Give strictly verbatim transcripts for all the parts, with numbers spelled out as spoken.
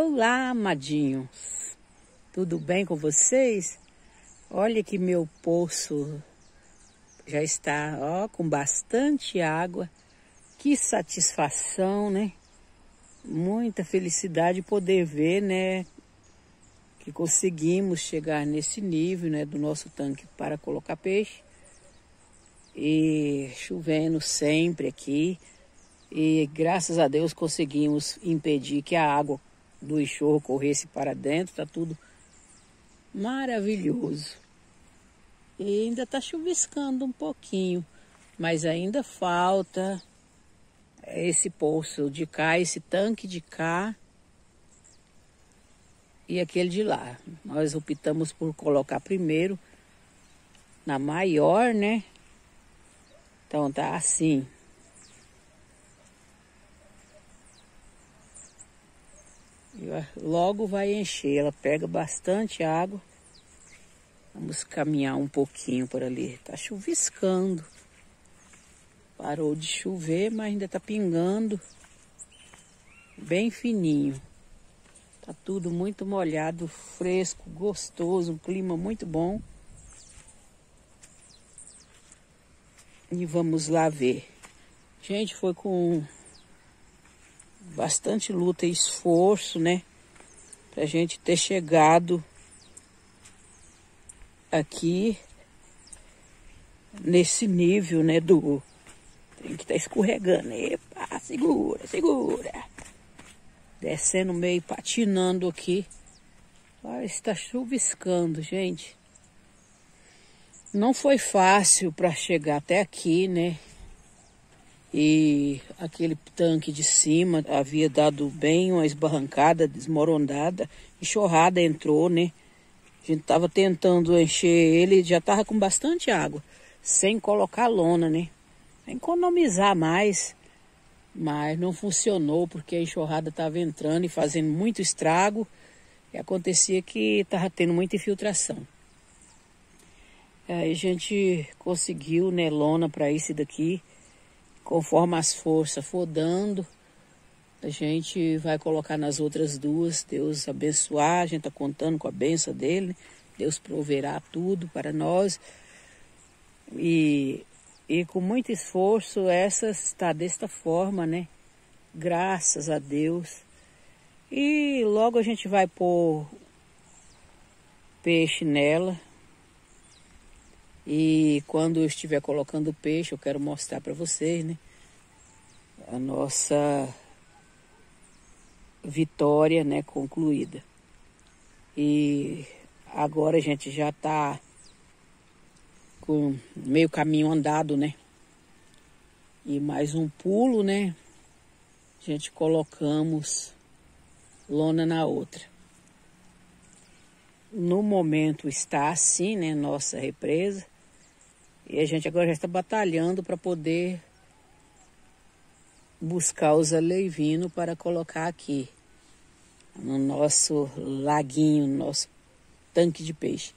Olá, amadinhos, tudo bem com vocês? Olha que meu poço já está, ó, com bastante água. Que satisfação, né? Muita felicidade poder ver, né, que conseguimos chegar nesse nível, né, do nosso tanque para colocar peixe. E chovendo sempre aqui. E graças a Deus conseguimos impedir que a água do enxurro corresse para dentro. Tá tudo maravilhoso. E ainda tá chuviscando um pouquinho, mas ainda falta esse poço de cá, esse tanque de cá e aquele de lá. Nós optamos por colocar primeiro na maior, né? Então tá assim. Logo vai encher, ela pega bastante água. Vamos caminhar um pouquinho por ali. Tá chuviscando. Parou de chover, mas ainda tá pingando. Bem fininho. Tá tudo muito molhado, fresco, gostoso, um clima muito bom. E vamos lá ver. Gente, foi com bastante luta e esforço, né? Pra gente ter chegado aqui nesse nível, né? Do... Tem que estar escorregando. Epa, segura, segura. Descendo meio, patinando aqui. Ah, está chuviscando, gente. Não foi fácil para chegar até aqui, né? E aquele tanque de cima havia dado bem uma esbarrancada, desmoronada. Enxurrada entrou, né? A gente tava tentando encher ele, já tava com bastante água. Sem colocar lona, né? Economizar mais. Mas não funcionou porque a enxurrada estava entrando e fazendo muito estrago. E acontecia que estava tendo muita infiltração. Aí a gente conseguiu, né, lona para esse daqui. Conforme as forças for dando, a gente vai colocar nas outras duas. Deus abençoar, a gente está contando com a bênção dele. Né? Deus proverá tudo para nós. E, e com muito esforço, essa está desta forma, né? Graças a Deus. E logo a gente vai pôr peixe nela. E quando eu estiver colocando peixe, eu quero mostrar para vocês, né? A nossa vitória, né? Concluída. E agora a gente já está com meio caminho andado, né? E mais um pulo, né? A gente colocamos lona na outra. No momento está assim, né? Nossa represa. E a gente agora já está batalhando para poder buscar os aleivinos para colocar aqui no nosso laguinho, no nosso tanque de peixe.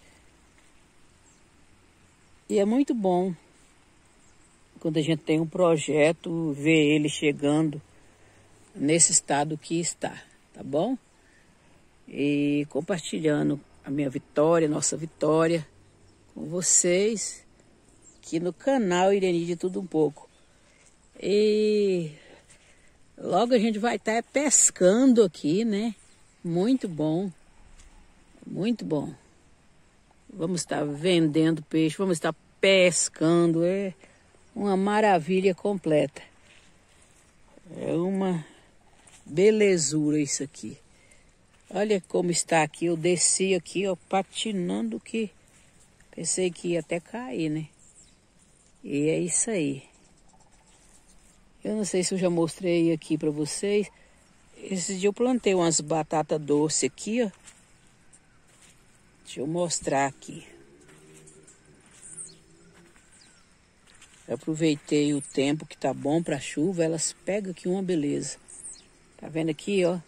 E é muito bom quando a gente tem um projeto, ver ele chegando nesse estado que está, tá bom? E compartilhando a minha vitória, nossa vitória com vocês aqui no canal Ireni de Tudo Um Pouco. E logo a gente vai estar pescando aqui, né? Muito bom, muito bom. Vamos estar vendendo peixe, vamos estar pescando, é uma maravilha completa. É uma belezura isso aqui. Olha como está aqui, eu desci aqui, ó, patinando que pensei que ia até cair, né? E é isso aí. Eu não sei se eu já mostrei aqui para vocês. Esse dia eu plantei umas batatas doces aqui, ó. Deixa eu mostrar aqui. Eu aproveitei o tempo que tá bom para chuva, elas pegam aqui uma beleza. Tá vendo aqui, ó?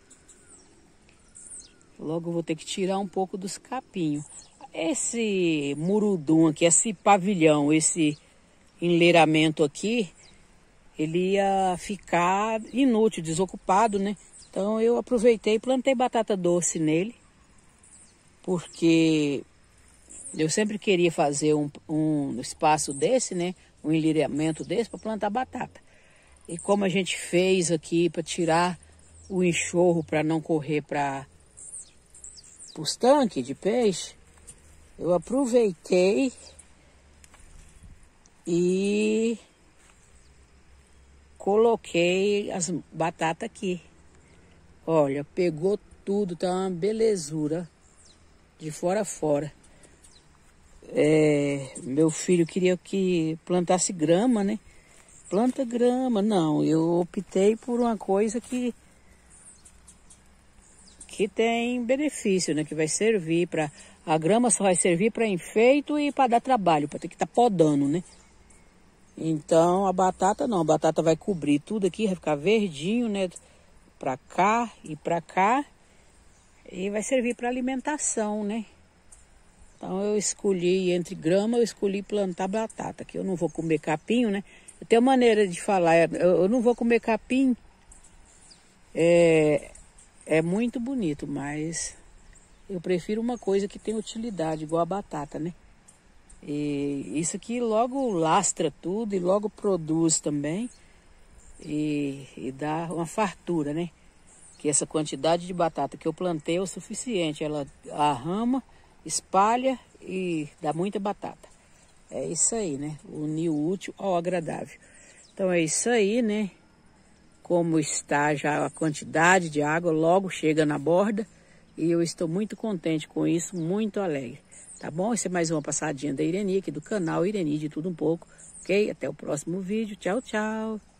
Logo eu vou ter que tirar um pouco dos capinhos. Esse murudum aqui, esse pavilhão, esse enleiramento aqui, ele ia ficar inútil, desocupado, né? Então eu aproveitei e plantei batata doce nele, porque eu sempre queria fazer um, um espaço desse, né? Um enliramento desse para plantar batata. E como a gente fez aqui para tirar o enxurro para não correr para os tanques de peixe, eu aproveitei e coloquei as batatas aqui. Olha, pegou tudo, tá uma belezura de fora a fora. É, meu filho queria que plantasse grama, né? Planta grama. Não, eu optei por uma coisa que que tem benefício, né? Que vai servir para... A grama só vai servir para enfeito e para dar trabalho, para ter que estar tá podando, né? Então a batata não, a batata vai cobrir tudo aqui, vai ficar verdinho, né? Para cá e para cá. E vai servir para alimentação, né? Então eu escolhi, entre grama, eu escolhi plantar batata, que eu não vou comer capim, né? Eu tenho maneira de falar, eu não vou comer capim, é, é muito bonito, mas eu prefiro uma coisa que tem utilidade, igual a batata, né? E isso aqui logo lastra tudo e logo produz também e, e dá uma fartura, né? Que essa quantidade de batata que eu plantei é o suficiente, ela arrama, espalha e dá muita batata. É isso aí, né? Unir o útil ao agradável. Então é isso aí, né? Como está já a quantidade de água, logo chega na borda. E eu estou muito contente com isso, muito alegre. Tá bom? Essa é mais uma passadinha da Ireni, aqui do canal Ireni de Tudo Um Pouco. Ok? Até o próximo vídeo. Tchau, tchau.